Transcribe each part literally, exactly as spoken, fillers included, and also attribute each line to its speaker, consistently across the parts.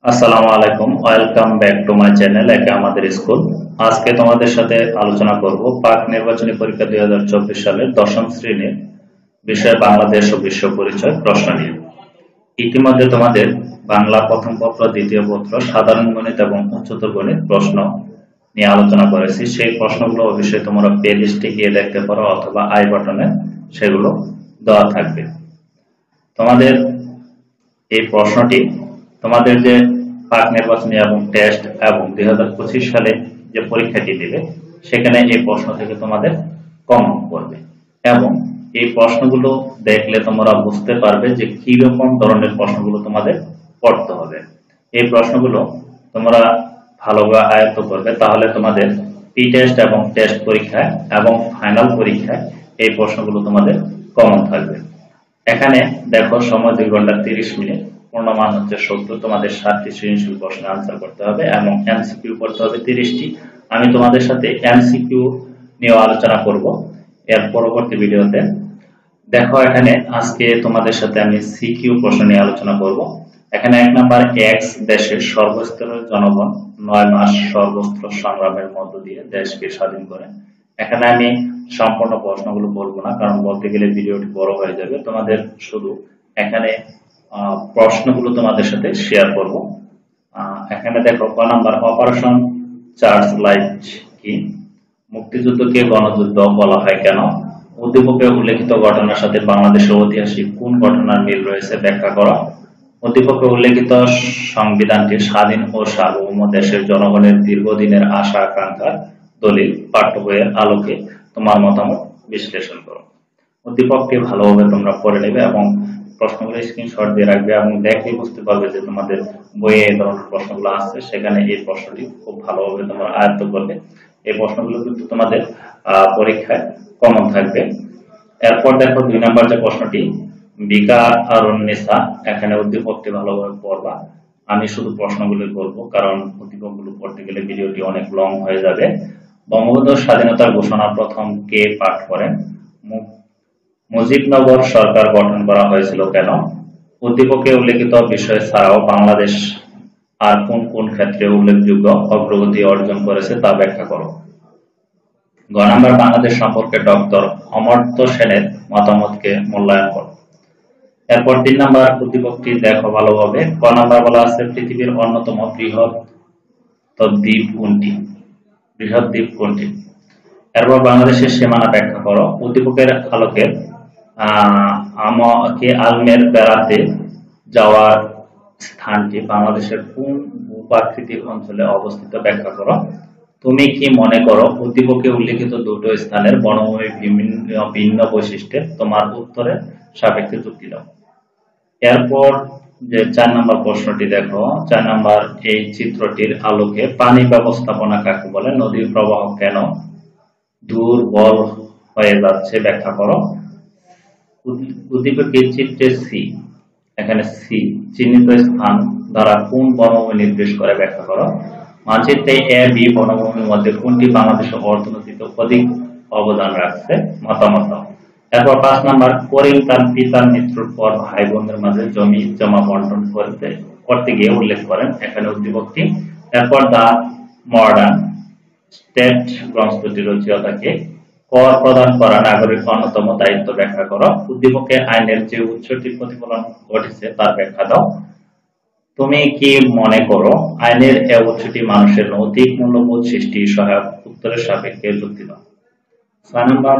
Speaker 1: আসসালামু আলাইকুম, welcome back to my channel একে আমাদের স্কুল। আজকে তোমাদের সাথে আলোচনা করব পাক নির্বাচনী পরীক্ষা দুই হাজার চব্বিশ সালের দশম শ্রেণীর বিষয় বাংলাদেশ ও বিশ্ব পরিচয় প্রশ্ন নিয়ে। ইতিমধ্যে তোমাদের বাংলা প্রথম পত্র, দ্বিতীয় পত্র, সাধারণ গণিত এবং উচ্চতর গণিত প্রশ্ন নিয়ে আলোচনা করেছি। সেই প্রশ্নগুলো অবশ্যই তোমরা প্লে লিস্টে গিয়ে দেখতে পারো অথবা আই বাটনে সেগুলো দেওয়া থাকবে। তোমাদের এই প্রশ্নটি তোমাদের যে পাক নির্বাচনী এবং টেস্ট এবং দুই হাজার পঁচিশ সালে যে পরীক্ষাটি দেবে সেখানে এই প্রশ্ন থেকে তোমাদের কমন করবে এবং এই প্রশ্নগুলো দেখলে তোমরা বুঝতে পারবে যে কি রকম ধরনের প্রশ্নগুলো তোমাদের পড়তে হবে। এই প্রশ্নগুলো তোমরা ভালোভাবে আয়ত্ত করবে, তাহলে তোমাদের প্রি টেস্ট এবং টেস্ট পরীক্ষায় এবং ফাইনাল পরীক্ষায় এই প্রশ্নগুলো তোমাদের কমন থাকবে। এখানে দেখো সময় দুই ঘন্টা তিরিশ মিনিট, পূর্ণমান হচ্ছে সত্তর। তোমাদের সাতটি সৃজনশীল প্রশ্নের আনসার করতে হবে এবং এমসিকিউ করতে হবে তিরিশটি। আমি তোমাদের সাথে এমসিকিউ নিয়ে আলোচনা করব এর পরবর্তী ভিডিওতে। দেখো এখানে আজকে তোমাদের সাথে আমি সিকিউ প্রশ্ন নিয়ে আলোচনা করব। এখানে এক নাম্বার, এক্স দেশের সর্বস্তরের জনগণ নয় মাস সর্বস্ত্র সংগ্রামের মধ্য দিয়ে দেশকে স্বাধীন করে। এখানে আমি সম্পূর্ণ প্রশ্নগুলো বলবো না, কারণ বলতে গেলে ভিডিওটি বড় হয়ে যাবে। তোমাদের শুধু এখানে প্রশ্নগুলো তোমাদের সাথে শেয়ার করব। এখানে দেখো ক নাম্বার, অপারেশন চার্জ লাইট কি? মুক্তিযুদ্ধকে গণযুদ্ধ বলা হয় কেন? উদ্দীপকে উল্লেখিত ঘটনার সাথে বাংলাদেশের ঐতিহাসিক কোন ঘটনার মিল রয়েছে ব্যাখ্যা করো। উদ্দীপকে উল্লেখিত সংবিধানটি স্বাধীন ও সার্বভৌম দেশের জনগণের দীর্ঘদিনের আশা আকাঙ্ক্ষার দলিল। পাঠ্য বইয়ের আলোকে তোমার মতামত বিশ্লেষণ করো। উদ্দীপকটি ভালোভাবে তোমরা পড়ে নেবে এবং প্রশ্নগুলো স্ক্রিনশট দিয়ে রাখবে এবং দেখে বুঝতে পারবে যে তোমাদের বইয়ে এই ধরনের প্রশ্নগুলো আসছে, সেখানে এই প্রশ্নটি খুব ভালোভাবে তোমরা আয়ত্ত করবে। এই প্রশ্নগুলো কিন্তু তোমাদের পরীক্ষায় কমন থাকবে। এরপর দেখো দুই নম্বর যে প্রশ্নটি, বিকা আর নিসা, এখানে উদ্দীপকটি ভালোভাবে পড়বা। আমি শুধু প্রশ্নগুলো বলবো, কারণ উদ্দীপকগুলো পড়তে গেলে ভিডিওটি অনেক লং হয়ে যাবে। বঙ্গবন্ধুর স্বাধীনতার ঘোষণা প্রথম কে পাঠ করেন? মুজিবনগর সরকার গঠন করা হয়েছিল কেন? উদ্দীপকে উল্লেখিত বিষয় ছাড়াও বাংলাদেশ আর কোন কোন ক্ষেত্রে উল্লেখযোগ্য অগ্রগতি অর্জন করেছে তা ব্যাখ্যা করো। গ নাম্বার, বাংলাদেশ সম্পর্কে ডক্টর অমর্ত্য সেনের মতামতকে মূল্যায়ন করো। এরপর তিন নাম্বার, উদ্দীপকটি দেখো ভালোভাবে। ক নাম্বার বলা আছে পৃথিবীর অন্যতম বৃহৎ দ্বীপ কোনটি? বৃহৎ দ্বীপ কোনটি? এরপর বাংলাদেশের সীমানা ব্যাখ্যা করো। উদ্দীপকের আলোকে আহ আমাকে আলমের বেড়াতে যাওয়ার স্থানটি বাংলাদেশের কোন ভূপ্রাকৃতিক অঞ্চলে অবস্থিত ব্যাখ্যা করো। তুমি কি মনে করো উদ্দীপকে উল্লেখিত দুটো স্থানের বনভূমি বিভিন্ন ভিন্ন বৈশিষ্ট্যে? তোমার উত্তরের সাপেক্ষে যুক্তি দাও। এরপর যে চার নম্বর প্রশ্নটি দেখো, চার নম্বর, এই চিত্রটির আলোকে পানি ব্যবস্থাপনা কাকে বলে? নদীর প্রবাহ কেন দুর্বল হয়ে যাচ্ছে ব্যাখ্যা করো। উদ্দীপকের চিত্রে সি, এখানে সি চিহ্নিত স্থান দ্বারা কোন বনভূমি নির্দেশ করে ব্যাখ্যা করো। মানচিত্রে এ বি বনভূমির মধ্যে কোনটি বাংলাদেশের অর্থনীতিতে অধিক অবদান রাখছে? মতামত দাও। এরপর পাঁচ নাম্বার, করিম তার পিতার মৃত্যুর পর ভাই বোনদের মাঝে জমি জমা বন্টন করতে করতে গিয়ে উল্লেখ করেন, এখানে উদ্দীপকটি। এরপর দা মডার্ন স্টেট গ্রন্থটি রচয়িতাকে কর প্রদান করা নাগরিক অন্যতম দায়িত্ব ব্যাখ্যা করো। উদ্দীপকে আইনের যে উৎসটি প্রতিফলন ঘটেছে তার ব্যাখ্যা দাও। তুমি কি মনে করো আইনের এ উৎসটি মানুষের নৈতিক মূল্যবোধ সৃষ্টি সহায়ক? উত্তরের সাপেক্ষে যুক্তি দাও। ছয় নম্বর,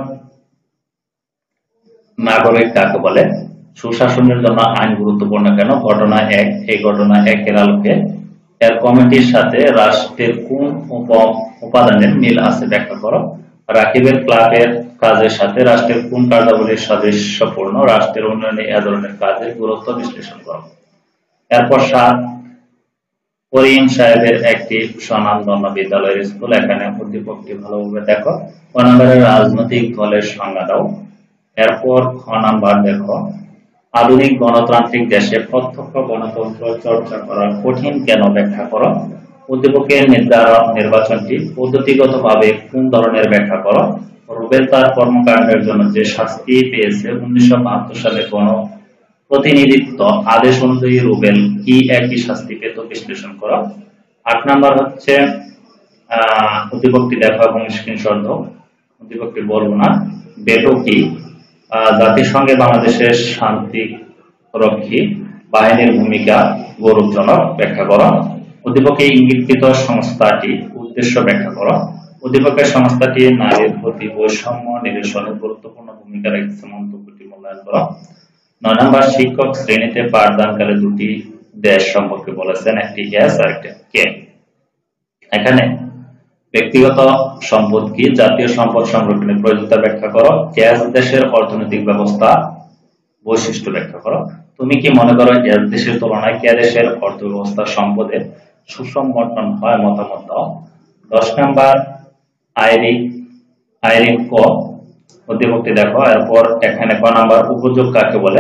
Speaker 1: নাগরিক কাকে বলে? সুশাসনের জন্য আইন গুরুত্বপূর্ণ কেন? ঘটনা এক, এই ঘটনা একের আলোকে এর কমিটির সাথে রাষ্ট্রের কোন উপাদানের মিল আছে ব্যাখ্যা করো। রাকিবের ক্লাবের কাজের সাথে রাষ্ট্রের কোন কার্যাবলীর সাদৃশ্যপূর্ণ? রাষ্ট্রের উন্নয়নে এ ধরনের কাজের গুরুত্ব বিশ্লেষণ করো। এরপর সাত, করিম সাহেবের একটি স্বনামধন্য বিদ্যালয়ের স্কুল, এখানে উদ্দীপকটি ভালোভাবে দেখো। ক নম্বরের রাজনৈতিক দলের সংজ্ঞা দাও। এরপর খ নাম্বার দেখো, আধুনিক গণতান্ত্রিক দেশে প্রত্যক্ষ গণতন্ত্র চর্চা করা কঠিন কেন ব্যাখ্যা করো। উদ্দীপকের নির্ধারণ নির্বাচনটি পদ্ধতিগতভাবে কোন ধরনের ব্যাখ্যা করো। রুবেল তার কর্মকাণ্ডের জন্য যে শাস্তি পেয়েছে উনিশশো বাহাত্তর সালে গণ প্রতিনিধিত্ব আদেশ অনুযায়ী রুবেল কি একই শাস্তি পেত বিশ্লেষণ করো। আট নাম্বার হচ্ছে আহ অধিপক্তি দেখো এবং স্ক্রিনশট দাও। অধিপক্তি বলবো না। বেটো কি? জাতিসংঘে বাংলাদেশের শান্তি রক্ষী বাহিনীর ভূমিকা গৌরবজনক, ব্যাখ্যা করো। অধিপকে ইঙ্গিতকৃত সংস্থাটি উদ্দেশ্য ব্যাখ্যা করো। অধিপকের সংস্থাটি নারীর প্রতি বৈষম্য নিরসনে গুরুত্বপূর্ণ ভূমিকা রেখেছে, মন্তব্যটি মূল্যায়ন করো। নয় নম্বর শিক্ষক শ্রেণীতে পাঠদানকালে দুটি দেশ সম্পর্কে বলেছেন, একটি এস আর একটি কে। এখানে ব্যক্তিগত সম্পদ কি? জাতীয় সম্পদ সংরক্ষণের প্রয়োজনীয়তা ব্যাখ্যা করো। গ্যাস দেশের অর্থনৈতিক ব্যবস্থা বৈশিষ্ট্য ব্যাখ্যা করো। তুমি কি মনে করো গ্যাস দেশের তুলনায় কে দেশের অর্থ ব্যবস্থা সম্পদের সুষম বন্টন হয়? মতামত দাও। দশ নাম্বার আইরিক আইরিক ক অধিপক্তি দেখো। এরপর এখানে ক নাম্বার উপযোগ কাকে বলে?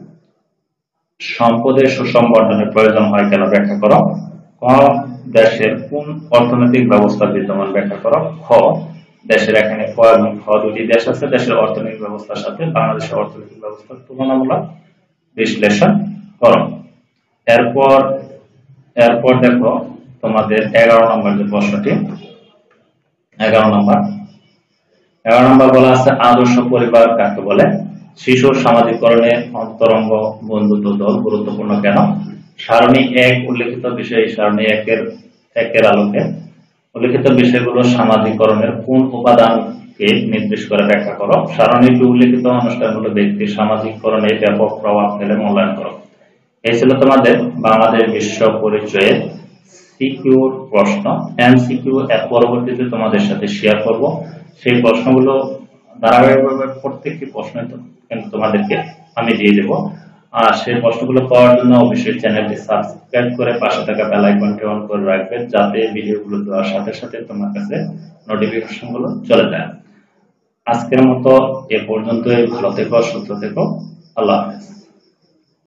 Speaker 1: সম্পদের সুষম বন্টনের প্রয়োজন হয় কেন? ব্যাখ্যা করো। ক দেশের কোন অর্থনৈতিক ব্যবস্থা বিদ্যমান? ব্যাখ্যা করো। খ দেশের, এখানে ক এবং খ দুটি দেশ আছে, দেশের অর্থনৈতিক ব্যবস্থার সাথে বাংলাদেশের অর্থনৈতিক ব্যবস্থার তুলনামূলক বিশ্লেষণ করো। এরপর এরপর দেখো তোমাদের এগারো নম্বর যে প্রশ্নটি, এগারো নম্বর এগারো নম্বর বলা আছে আদর্শ পরিবার কাকে বলে? শিশুর সামাজিকরণে অন্তরঙ্গ বন্ধুত্ব দল গুরুত্বপূর্ণ কেন? সারণী এক উল্লেখিত বিষয়, সারণী একের একের আলোকে উল্লেখিত বিষয়গুলো সামাজিকরণের কোন উপাদানকে নির্দেশ করে? ব্যাখ্যা করো। সারণী দুই উল্লেখিত অনুষ্ঠানগুলো ব্যক্তির সামাজিকরণে ব্যাপক প্রভাব ফেলে, মূল্যায়ন করো। এই ছিল তোমাদের বাংলাদেশ বিশ্ব পরিচয়ের সিকিউর প্রশ্ন। এমসিকিউ এর পরবর্তীতে তোমাদের সাথে শেয়ার করব। সেই প্রশ্নগুলো ধারাবাহিকভাবে প্রত্যেকটি প্রশ্ন কিন্তু তোমাদেরকে আমি দিয়ে দেব। আর সেই প্রশ্নগুলো পাওয়ার জন্য অবশ্যই চ্যানেলটি সাবস্ক্রাইব করে পাশে থাকা বেল আইকনটি অন করে রাখবে, যাতে ভিডিওগুলো দেওয়ার সাথে সাথে তোমার কাছে নোটিফিকেশনগুলো চলে যায়। আজকের মতো এ পর্যন্তই। ভালো থেকো, সুস্থ থেকো। আল্লাহ হাফেজ।